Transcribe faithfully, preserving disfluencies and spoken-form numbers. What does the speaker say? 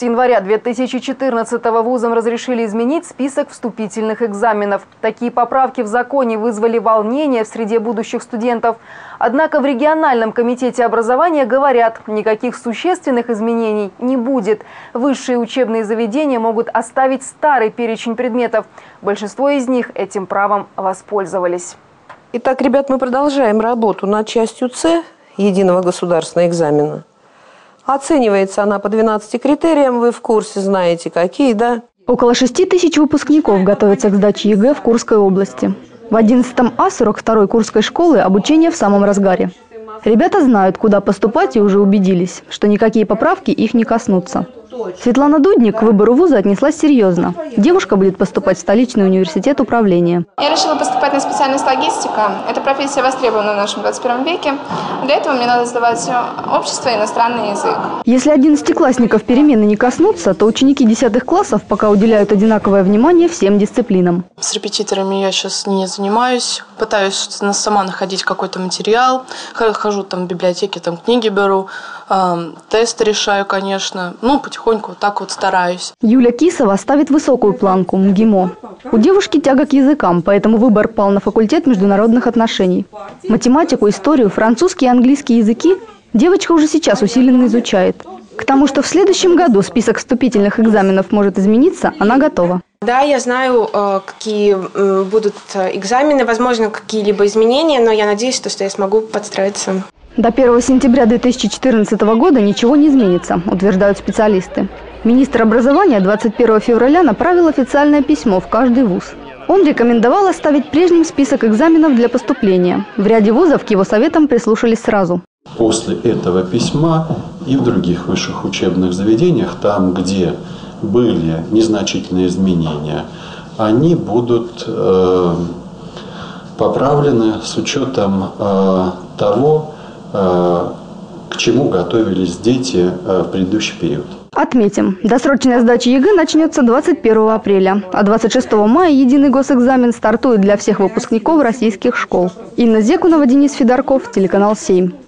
января две тысячи четырнадцатого вузам разрешили изменить список вступительных экзаменов. Такие поправки в законе вызвали волнение в среде будущих студентов. Однако в региональном комитете образования говорят, никаких существенных изменений не будет. Высшие учебные заведения могут оставить старый перечень предметов. Большинство из них этим правом воспользовались. Итак, ребят, мы продолжаем работу над частью С единого государственного экзамена. Оценивается она по двенадцати критериям, вы в курсе, знаете какие, да? Около шести тысяч выпускников готовятся к сдаче ЕГЭ в Курской области. В одиннадцатом А сорок второй Курской школы обучение в самом разгаре. Ребята знают, куда поступать, и уже убедились, что никакие поправки их не коснутся. Светлана Дудник к выбору вуза отнеслась серьезно. Девушка будет поступать в столичный университет управления. Я решила поступать на специальность логистика. Эта профессия востребована в нашем двадцать первом веке. Для этого мне надо сдавать общество и иностранный язык. Если одиннадцатиклассников перемены не коснутся, то ученики десятых классов пока уделяют одинаковое внимание всем дисциплинам. С репетиторами я сейчас не занимаюсь. Пытаюсь сама находить какой-то материал. Хожу там в библиотеке, там книги беру. Тесты решаю, конечно. Ну, потихоньку вот так вот стараюсь. Юля Кисова ставит высокую планку МГИМО. У девушки тяга к языкам, поэтому выбор пал на факультет международных отношений. Математику, историю, французский и английский языки девочка уже сейчас усиленно изучает. К тому, что в следующем году список вступительных экзаменов может измениться, она готова. Да, я знаю, какие будут экзамены, возможно, какие-либо изменения, но я надеюсь, что я смогу подстроиться. До первого сентября две тысячи четырнадцатого года ничего не изменится, утверждают специалисты. Министр образования двадцать первого февраля направил официальное письмо в каждый вуз. Он рекомендовал оставить прежним список экзаменов для поступления. В ряде вузов к его советам прислушались сразу. После этого письма и в других высших учебных заведениях, там, где были незначительные изменения, они будут э, поправлены с учетом э, того, к чему готовились дети в предыдущий период. Отметим, досрочная сдача ЕГЭ начнется двадцать первого апреля, а двадцать шестого мая единый госэкзамен стартует для всех выпускников российских школ. Инна Зекунова, Денис Федорков, телеканал семь.